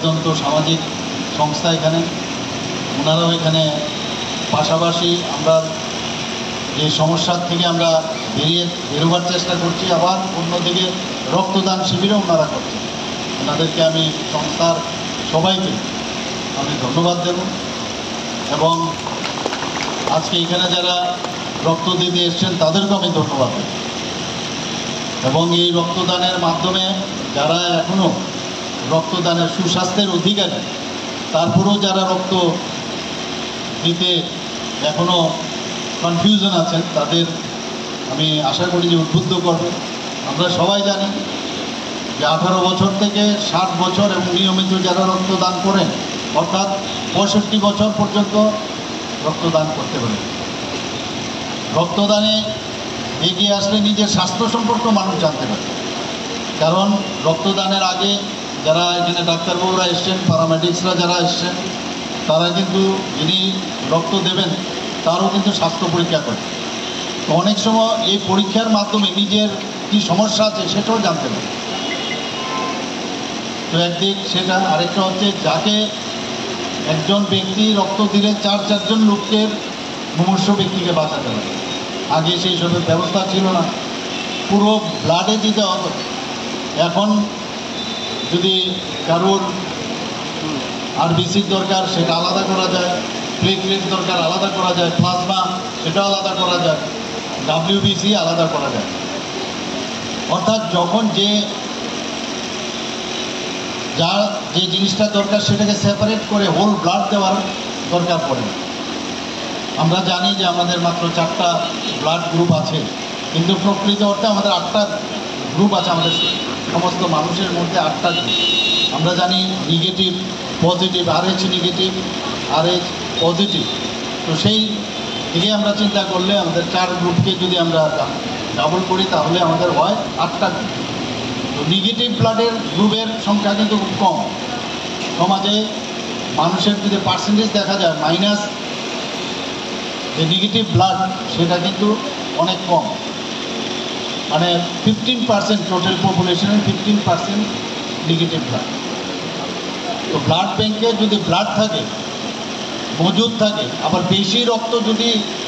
পর্যন্ত সামাজিক সংস্থা এখানে, ওনারাও এখানে। পাশাপাশি আমরা যে সমস্যার থেকে আমরা বেরোবার চেষ্টা করছি, আবার অন্যদিকে রক্তদান শিবিরও ওনারা করছেন। ওনাদেরকে আমি সংস্থার সবাইকে আমি ধন্যবাদ দেব। এবং আজকে এখানে যারা রক্ত দিতে এসছেন তাদেরকেও আমি ধন্যবাদ দেব। এবং এই রক্তদানের মাধ্যমে যারা এখনও রক্তদানের সুস্বাস্থ্যের অধিকারী, তারপরেও যারা রক্ত দিতে এখনও কনফিউশন আছেন, তাদের আমি আশা করি যে উদ্বুদ্ধ করবে। আমরা সবাই জানি যে 18 বছর থেকে 60 বছর এবং নিয়মিত যারা রক্তদান করেন, অর্থাৎ 65 বছর পর্যন্ত রক্তদান করতে পারে। রক্তদানে এগিয়ে আসলে নিজের স্বাস্থ্য সম্পর্কে মানুষ জানতে পারে। কারণ রক্তদানের আগে যারা এখানে ডাক্তারবাবুরা এসছেন, প্যারামেডিক্সরা যারা এসছেন, তারা কিন্তু যিনি রক্ত দেবেন তারও কিন্তু স্বাস্থ্য পরীক্ষা করে। তো অনেক সময় এই পরীক্ষার মাধ্যমে নিজের কী সমস্যা আছে সেটাও জানতে পারে। তো একদিক সেটা, আরেকটা হচ্ছে যাকে একজন ব্যক্তি রক্ত দিলে 4 লোককে, মুমূর্ষু ব্যক্তিকে বাঁচাতে পারে। আগে সেই সবের ব্যবস্থা ছিল না, পুরো ব্লাডে দিতে হতো। এখন যদি কারোর আরবিসির দরকার সেটা আলাদা করা যায়, প্লেটলেট দরকার আলাদা করা যায়, প্লাজমা সেটাও আলাদা করা যায়, ডাব্লিউবিসি আলাদা করা যায়। অর্থাৎ যখন যার যে জিনিসটা দরকার সেটাকে সেপারেট করে হোল ব্লাড দেওয়ার দরকার পড়ে। আমরা জানি যে আমাদের মাত্র 4টা ব্লাড গ্রুপ আছে, কিন্তু প্রকৃত অর্থে আমাদের 8টা গ্রুপ আছে। আমাদের সমস্ত মানুষের মধ্যে 8টা গ্রুপ। আমরা জানি negative, positive, RH negative, RH positive. তো সেই দিকে আমরা চিন্তা করলে আমাদের 4 গ্রুপকে যদি আমরা ডাবল করি তাহলে আমাদের হয় 8টা গ্রুপ। তো নেগেটিভ ব্লাডের গ্রুপের সংখ্যা কিন্তু খুব কম। সমাজে মানুষের যদি পার্সেন্টেজ দেখা যায়, মাইনাস যে নেগেটিভ ব্লাড সেটা কিন্তু অনেক কম, মানে 15% টোটাল পপুলেশনের 15% নেগেটিভ ব্লাড। তো ব্লাড ব্যাংকে যদি ব্লাড থাকে, মজুদ থাকে, আবার বেশি রক্ত যদি